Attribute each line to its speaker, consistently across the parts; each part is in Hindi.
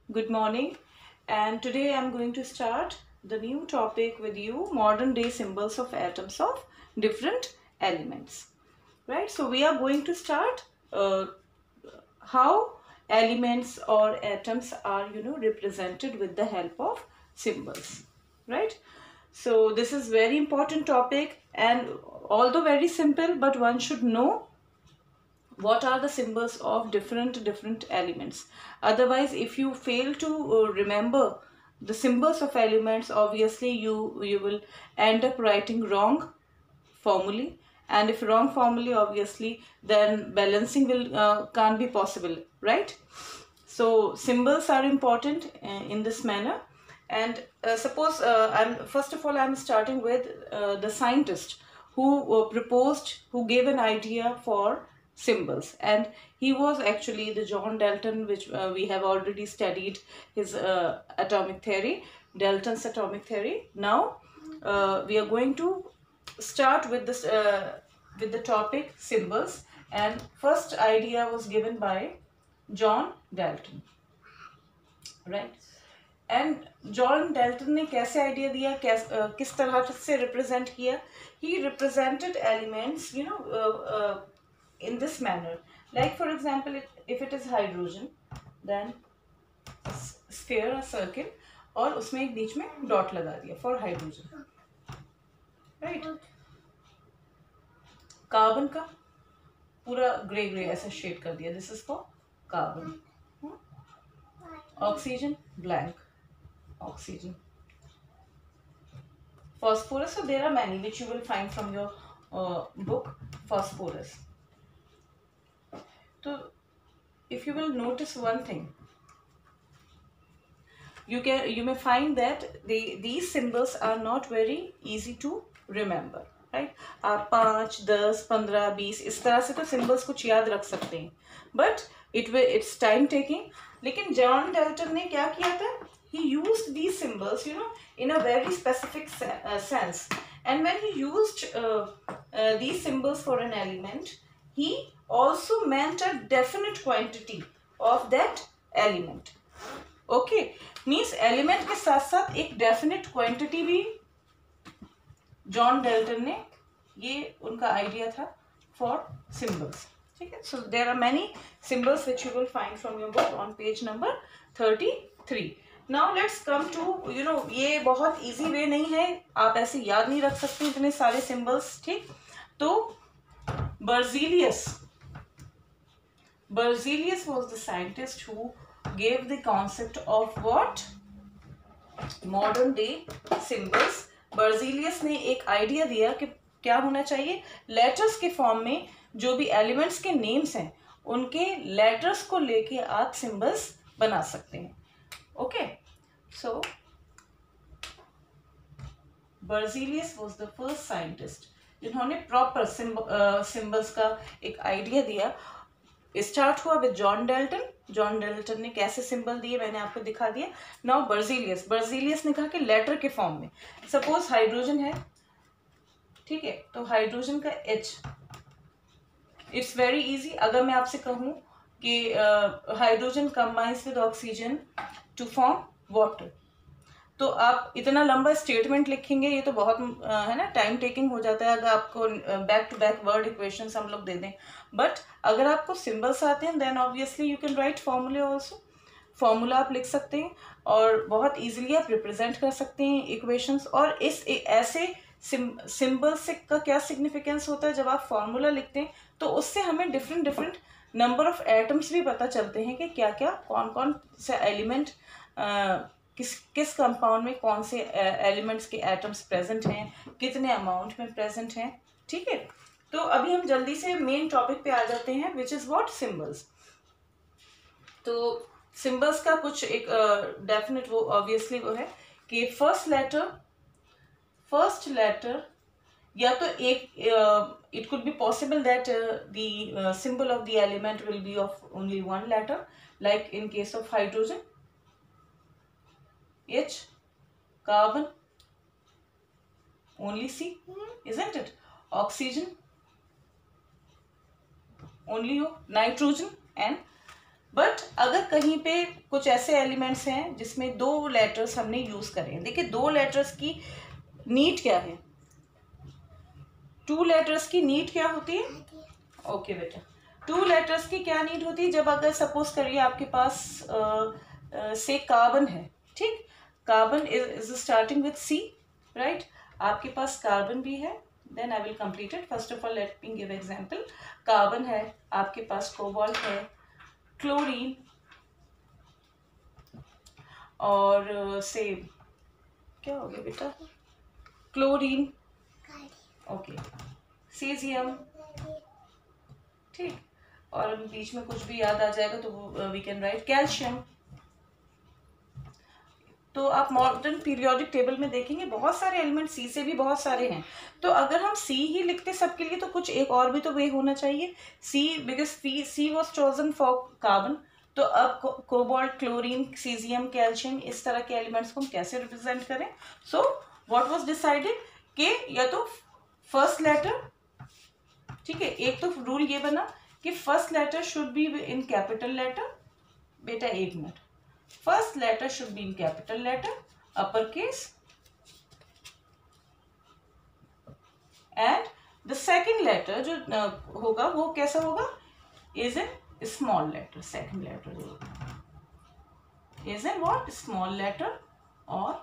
Speaker 1: Good morning, and today I'm going to start the new topic with you, modern day symbols of atoms of different elements. Right, so we are going to start how elements or atoms are represented with the help of symbols. Right, so this is very important topic, and although very simple, but one should know what are the symbols of different elements. Otherwise, if you fail to remember the symbols of elements, obviously you will end up writing wrong formulae, and if wrong formulae, obviously then balancing will can't be possible, right? So symbols are important in this manner. And suppose I'm first of all I'm starting with the scientist who who gave an idea for symbols, and he was actually the John Dalton, which we have already studied his atomic theory, Dalton's atomic theory. Now we are going to start with this with the topic symbols, and first idea was given by John Dalton, right? And John Dalton ने कैसे आइडिया दिया, किस तरह से रिप्रेजेंट किया? He represented elements in this manner. Like for example, if it is hydrogen, then sphere or circle, और उसमें एक बीच में डॉट लगा दिया for hydrogen, right? कार्बन का पूरा ग्रे ग्रे ऐसा शेड कर दिया, this is for carbon. Oxygen, blank oxygen. Phosphorus, so there are many which you will find from your book, phosphorus. So if you will notice one thing, you may find that these symbols are not very easy to remember, right? आप 5, 10, 15, 20 इस तरह से तो symbols कुछ याद रख सकते हैं, but it's time taking. लेकिन जॉन डेल्टन ने क्या किया था? He used these symbols, in a very specific sense. And when he used these symbols for an element, he also meant a definite quantity of that element. Okay, means element के साथ साथ एक definite quantity भी जॉन डेल्टन ने, ये उनका आइडिया था for symbols. ठीक है, so there are many symbols which you will find from your book on page number 33. Now let's come to, ये बहुत easy way नहीं है, आप ऐसे याद नहीं रख सकते इतने सारे symbols, ठीक? तो Berzelius was the scientist who gave the concept of what? Modern day symbols. Berzelius ने एक आइडिया दिया कि क्या होना चाहिए, लेटर्स के फॉर्म में जो भी एलिमेंट्स के नेम्स हैं उनके लेटर्स को लेके आप सिंबल्स बना सकते हैं. Okay, so Berzelius was the first scientist जिन्होंने प्रॉपर सिंबल्स का एक आइडिया दिया. स्टार्ट हुआ with John Dalton. John Dalton ने कैसे सिंबल दिए मैंने आपको दिखा दिया. नाउ बर्जीलियस ने कहा कि लेटर के फॉर्म में, सपोज हाइड्रोजन है, ठीक है, तो हाइड्रोजन का H, इट्स वेरी इजी. अगर मैं आपसे कहूं कि hydrogen combines with oxygen to form water, तो आप इतना लंबा स्टेटमेंट लिखेंगे, ये तो बहुत है ना, टाइम टेकिंग हो जाता है अगर आपको back to back word equations हम लोग दे दें. बट अगर आपको सिंबल्स आते हैं, then obviously you can write formulae also. Formula आप लिख सकते हैं और बहुत इजीली आप रिप्रेजेंट कर सकते हैं इक्वेशंस. और इस ऐसे सिंबल से का क्या सिग्निफिकेंस होता है, जब आप फॉर्मूला लिखते हैं तो उससे हमें डिफरेंट नंबर ऑफ एटम्स भी पता चलते हैं कि क्या क्या कौन कौन से एलिमेंट किस कंपाउंड में कौन से एलिमेंट्स के एटम्स प्रेजेंट हैं, कितने अमाउंट में प्रेजेंट हैं. ठीक है, तो अभी हम जल्दी से मेन टॉपिक पे आ जाते हैं, विच इज व्हाट? सिंबल्स. तो सिंबल्स का कुछ एक डेफिनेट वो ऑब्वियसली वो है कि फर्स्ट लेटर या तो एक, it could be possible that the symbol of the element will be of only one letter, like in case of hydrogen H, carbon only C, isn't it? Oxygen only O, nitrogen and but अगर कहीं पे कुछ ऐसे एलिमेंट्स हैं जिसमें 2 लेटर्स हमने यूज करे हैं, देखिए 2 लेटर्स की नीड क्या है, 2 लेटर्स की नीड क्या होती है? ओके बेटा, 2 लेटर्स की क्या नीड होती है? जब अगर सपोज करिए आपके पास से कार्बन है, ठीक, carbon is starting with C, right, आपके पास कार्बन भी है, then I will complete it. First of all let me give example. Carbon है, आपके पास कोबाल्ट है, क्लोरीन, और से क्या हो गया बेटा, क्लोरीन, ओके, सीजियम, ठीक, और बीच में कुछ भी याद आ जाएगा तो वी कैन राइट कैल्शियम। तो आप मॉडर्न पीरियोडिक टेबल में देखेंगे बहुत सारे एलिमेंट सी से भी बहुत सारे हैं। तो अगर हम सी ही लिखते सबके लिए तो कुछ एक और भी तो वे होना चाहिए, C, because C was chosen for carbon. तो अब कोबाल्ट, क्लोरीन, सीजियम, कैल्शियम, इस तरह के एलिमेंट्स को हम कैसे रिप्रेजेंट करें? सो व्हाट वाज डिसाइडेड कि या तो फर्स्ट लेटर, ठीक है, एक तो रूल ये बना कि first letter should be in capital letter. बेटा एक minute, first letter should be in capital letter, upper case, and the second letter जो होगा वो कैसा होगा, is in small letter. Second letter is in what, small letter और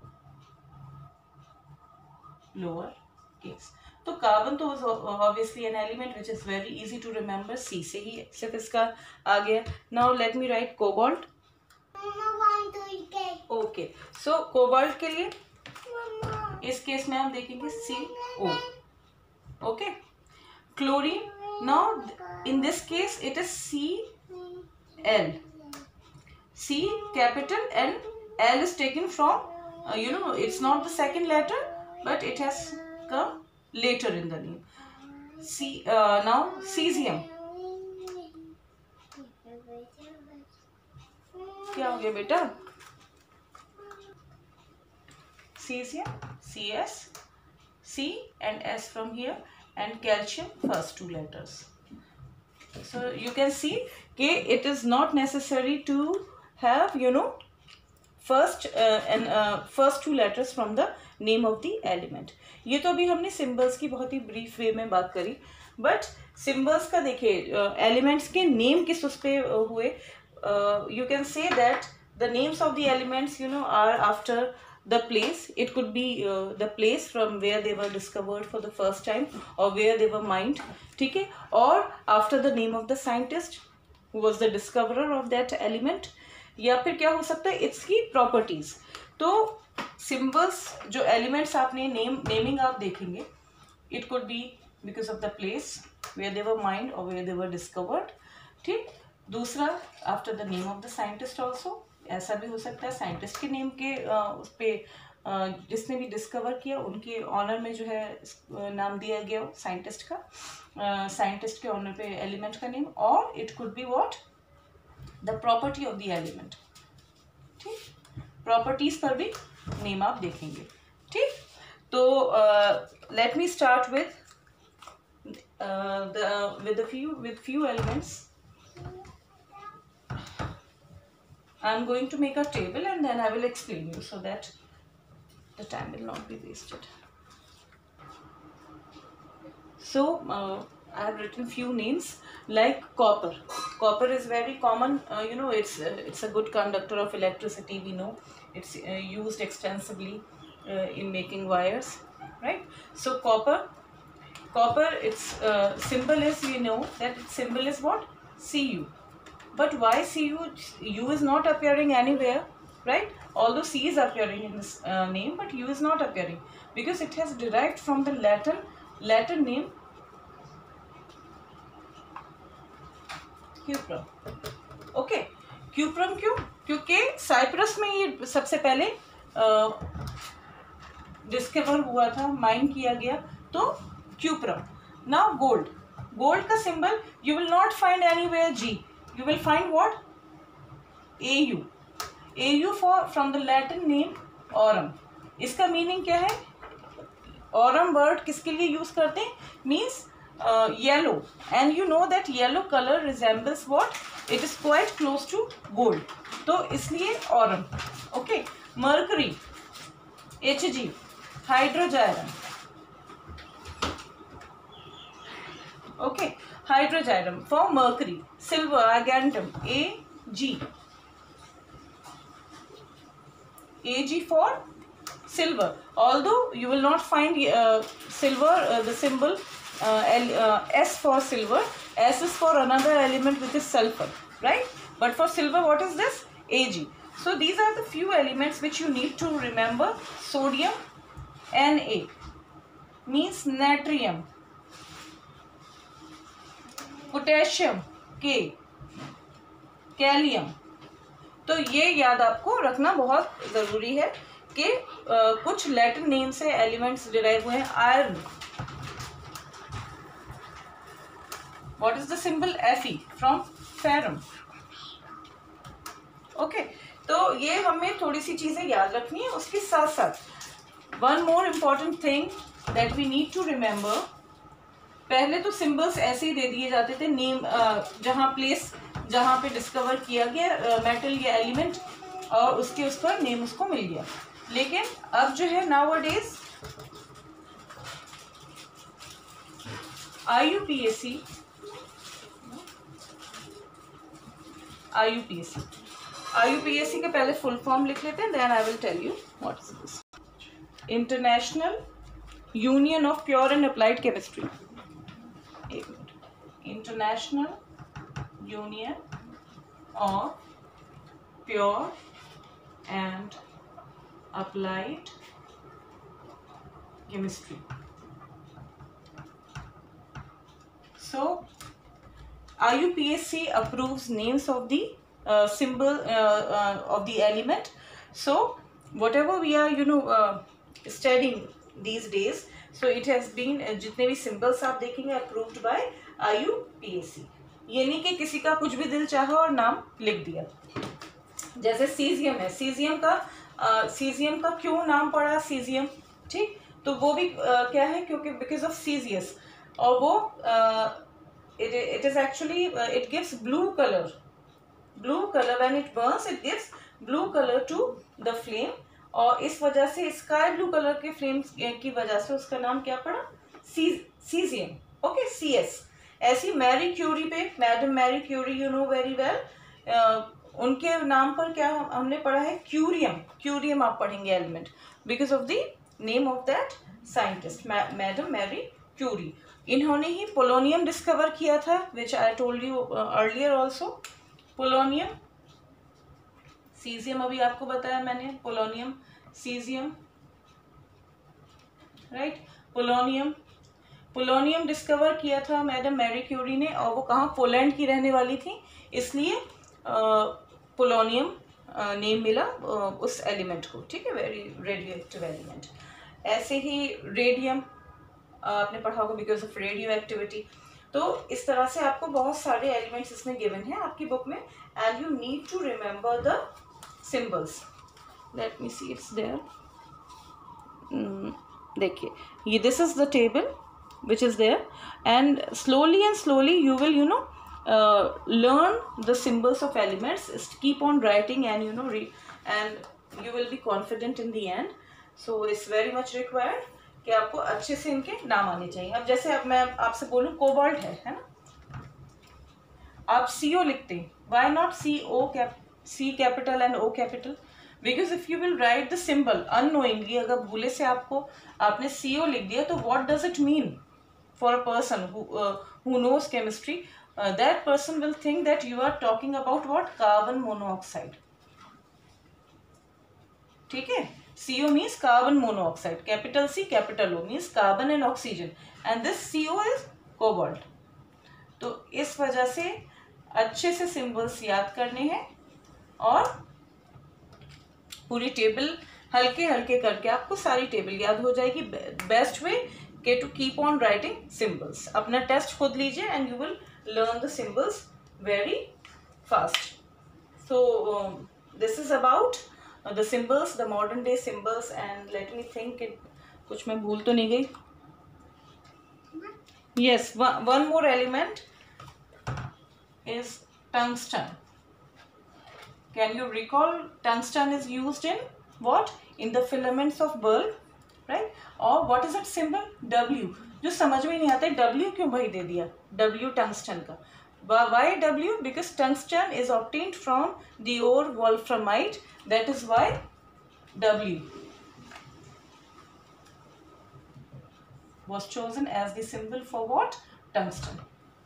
Speaker 1: लोअर केस। तो कार्बन तो obviously an element which is very easy to remember, C से ही सिर्फ इसका आ गया। Now let me write cobalt. Okay, so cobalt के लिए इस केस में हम देखेंगे CO, okay. Chlorine, now in this case it is Cl, C capital and L is taken from it's not the second letter but it has come later in the name. Now cesium, क्या हो गया बेटा, cesium, CS, C and S from here, and calcium, first 2 letters. So you can see कि it is not necessary to have first first 2 letters from the name of the element. ये तो अभी हमने symbols की बहुत ही brief way में बात करी, but symbols का देखिए elements के name किस उस पे हुए, you can say that the names of the elements are after the place. It could be the place from where they were discovered for the first time or where they were mined, ठीक है, or after the name of the scientist who was the discoverer of that element, या फिर क्या हो सकता है इसकी प्रॉपर्टीज। तो सिंबल्स जो एलिमेंट्स आपने नेमिंग आप देखेंगे, it could be because of the place where they were mined और वेयर दे वर डिस्कवर्ड, ठीक। दूसरा after the name of the scientist also, ऐसा भी हो सकता है साइंटिस्ट के नेम के उस पर जिसने भी डिस्कवर किया उनके ऑनर में जो है नाम दिया गया हो साइंटिस्ट का, साइंटिस्ट के ऑनर पे एलिमेंट का नेम, और it could be what, the property of the element, ठीक, प्रॉपर्टीज पर भी नेम आप देखेंगे, ठीक। तो let me start with few elements. I am going to make a table and then I will explain you so that the time will not be wasted. So I have written few names like copper. Copper is very common, it's a good conductor of electricity. We know it's used extensively in making wires, right? So copper its symbol is, we know that its symbol is what, Cu. But why Cu? U is not appearing anywhere, right? Although C is appearing in this name, but U is not appearing because it has derived from the Latin name क्यूप्रम, ओके। क्यूप्रम क्यों? क्योंकि साइप्रस में ये सबसे पहले डिस्कवर हुआ था, माइन किया गया, तो क्यूप्रम। नाउ गोल्ड का symbol you will not find anywhere G, you will find what, AU from the Latin name aurum. इसका मीनिंग क्या है? aurum वर्ड किसके लिए यूज करते हैं? Means yellow, and you know that yellow color resembles what, it is quite close to gold, तो इसलिए ऑरम. ओके, मर्करी Hg, हाइड्रोजायरम. ओके, हाइड्रोजायरम फॉर मर्करी. सिल्वर आर्गेंटम Ag for silver. Although you will not find silver, the symbol S for silver. S is for another element which is sulfur, right? But for silver, what is this? Ag. So these are the few elements which you need to remember. Sodium Na means natrium. Potassium K. Kalium. तो ये याद आपको रखना बहुत जरूरी है कि कुछ लैटिन नेम से एलिमेंट्स डिराइव हुए हैं. Iron, what is the symbol? Fe from फेरम. ओके, तो ये हमें थोड़ी सी चीजें याद रखनी है. उसके साथ साथ one more important thing that we need to remember. पहले तो सिंबल्स ऐसे ही दे दिए जाते थे, नेम जहाँ प्लेस जहाँ पे डिस्कवर किया गया मेटल या एलिमेंट, और उसके उस पर नेम उसको मिल गया. लेकिन अब जो है नाउअडेज IUPAC के पहले फुल फॉर्म लिख लेते हैं, then I will tell you what is this. International Union of Pure and Applied Chemistry. International Union of Pure and Applied Chemistry. So IUPAC approves names of the symbol of the element. So whatever we are studying these days, so it has been जितने भी symbols आप देखेंगे approved by IUPAC. ये नहीं कि किसी का कुछ भी दिल चाहा और नाम लिख दिया. जैसे सीजियम है, सीजियम का क्यों नाम पड़ा सीजियम, ठीक, तो वो भी क्या है, क्योंकि बिकॉज ऑफ सीजियस, और वो it is actually it gives blue color when it burns, it gives blue color to the flame, और इस वजह से स्काई ब्लू कलर के फ्लेम्स की वजह से उसका नाम क्या पड़ा? सीजियम. Okay, CS. ऐसी मैरी क्यूरी पे, madam Marie Curie, you know very well, उनके नाम पर क्या हमने पढ़ा है? क्यूरियम आप पढ़ेंगे element, because of the name of that scientist, madam Marie Curie. इन्होंने ही पोलोनियम डिस्कवर किया था, which I told you earlier also. Polonium, caesium अभी आपको बताया मैंने, polonium, caesium, right. Polonium discover किया था मैडम मैरी क्यूरी ने, और वो कहाँ? पोलैंड की रहने वाली थी, इसलिए पोलोनियम नेम मिला उस एलिमेंट को, ठीक है, वेरी रेडियो एक्टिव एलिमेंट. ऐसे ही रेडियम आपने पढ़ा होगा बिकॉज ऑफ रेडियो एक्टिविटी. तो इस तरह से आपको बहुत सारे एलिमेंट्स इसमें गिवन है आपकी बुक में, and you need to remember the symbols. Let me see, it's there. देखिए, ये this is the table which is there, and slowly you will learn the symbols of elements. Just keep on writing and and you will be confident in the end. So it's very much required कि आपको अच्छे से इनके नाम आने चाहिए. अब जैसे अब मैं आपसे बोलूँ कोबाल्ट है ना, आप CO लिखते हैं, why not C capital and O capital? Because if you will write the symbol unknowingly, अगर भूले से आपने CO लिख दिया, तो what does it mean for a person who knows chemistry? That person will think that you are talking about what? Carbon monoxide. ठीक है, CO means carbon monoxide, capital C capital O means carbon and oxygen, and this CO is cobalt. तो इस वजह से अच्छे से सिंबल्स याद करने हैं, और पूरी टेबल हल्के हल्के करके आपको सारी टेबल याद हो जाएगी. बेस्ट वे के to keep on writing symbols. अपना टेस्ट खुद लीजिए and you will learn the symbols very fast. So this is about the symbols, the modern day symbols, and let me think it कुछ मैं भूल तो नहीं गई? Yes, one more element is tungsten. Can you recall tungsten is used in what? In the filaments of bulb, right? Or what is its symbol? W. जो समझ में नहीं आता है W क्यों भाई दे दिया? W tungsten का. Why W? Because tungsten is obtained from the ore wolframite. That is why W was chosen as the symbol for what? Tungsten.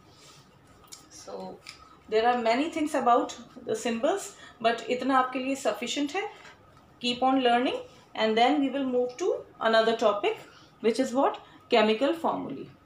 Speaker 1: So there are many things about the symbols, but इतना आपके लिए sufficient है. Keep on learning, and then we will move to another topic, which is what? Chemical formulae.